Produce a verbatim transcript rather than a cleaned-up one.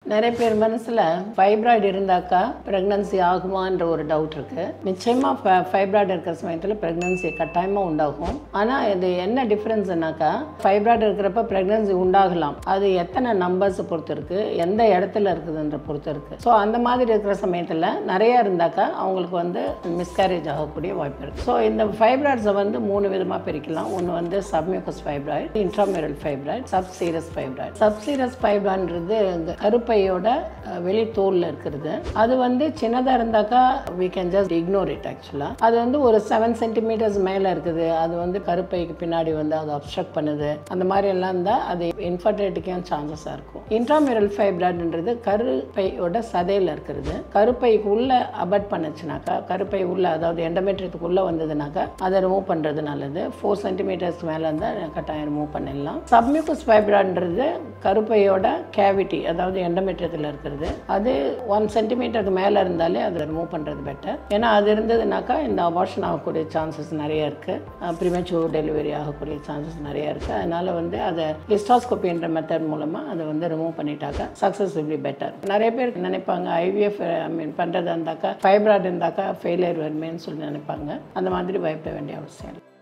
நிறைய பேர் மனசில் ஃபைப்ராய்டு இருந்தாக்கா ப்ரெக்னன்சி ஆகுமான்ற ஒரு டவுட் இருக்குது. நிச்சயமாக ஃபைப்ராய்டு இருக்கிற சமயத்தில் ப்ரெக்னன்சி கட்டாயமாக உண்டாகும். ஆனால் இது என்ன டிஃப்ரென்ஸ்னாக்கா, ஃபைப்ராய்டு இருக்கிறப்ப ப்ரெக்னன்சி உண்டாகலாம். அது எத்தனை நம்பர்ஸை பொறுத்து இருக்குது, எந்த இடத்துல இருக்குதுன்ற பொறுத்து இருக்குது. ஸோ அந்த மாதிரி இருக்கிற சமயத்தில் நிறையா இருந்தாக்கா அவங்களுக்கு வந்து மிஸ்கேரேஜ் ஆகக்கூடிய வாய்ப்பு இருக்குது. ஸோ இந்த ஃபைப்ராய்ட்ஸை வந்து மூணு விதமாக பிரிக்கலாம். ஒன்று வந்து submucous fibroid, intramural fibroid, subserous fibroid. Subserous ஃபைப்ராய்டுன்றது கருப்பை யோட வெளி தோல்ல இருக்கிறது. அது வந்து சின்னதாக இருந்தாக்கா we can just ignore it actually. அது வந்து ஒரு செவன் சென்டிமீட்டர்ஸ் மேலே இருக்குது. அது வந்து கருப்பைக்கு பின்னாடி வந்து அது அப்ஸ்ட்ரக்ட் பண்ணுது. அந்த மாதிரி எல்லாம் இருந்தால் அது இன்ஃபர்டிலிட்டிக்கும் சான்சஸாக இருக்கும். இன்ட்ராமுரல் ஃபைப்ராய்டுன்றது கருப்பையோட சதையில் இருக்கிறது. கருப்பைக்கு உள்ள அபட் பண்ணுச்சுனாக்கா, கருப்பை உள்ள அதாவது எண்டோமெட்ரியத்துக்கு உள்ள வந்ததுனாக்கா அதை ரிமூவ் பண்ணுறது நல்லது. ஃபோர் சென்டிமீட்டர்ஸ்க்கு மேலே இருந்தால் கட்டாயம் ரிமூவ் பண்ணிடலாம். சப்மியூக்கஸ் ஃபைப்ராய்டுன்றது கருப்பையோட கேவிட்டி அதாவது எண்டோமெட்ரியத்தில் இருக்கிறது. அது ஒன் சென்டிமீட்டருக்கு மேலே இருந்தாலே அதை ரிமூவ் பண்ணுறது பெட்டர். ஏன்னா அது இருந்ததுனாக்கா இந்த அபார்ஷன் ஆகக்கூடிய சான்சஸ் நிறைய இருக்குது. ப்ரிமெச்சூர் டெலிவரி ஆகக்கூடிய சான்சஸ் நிறைய இருக்குது. அதனால் வந்து அதை ஹிஸ்டாஸ்கோபின்ற மெத்தட் மூலமாக அதை வந்து ரிமூவ் பண்ணிட்டாக்கா சக்ஸஸ் வில் பி பெட்டர். நிறைய பேர் நினைப்பாங்க ஐவிஎஃப் ஐ மீன் பண்ணுறதா இருந்தாக்கா ஃபைப்ராய்டு இருந்தாக்கா ஃபெயிலியர் வருமேன்னு சொல்லி நினைப்பாங்க. அந்த மாதிரி பயப்பட வேண்டிய அவசியம் இல்லை.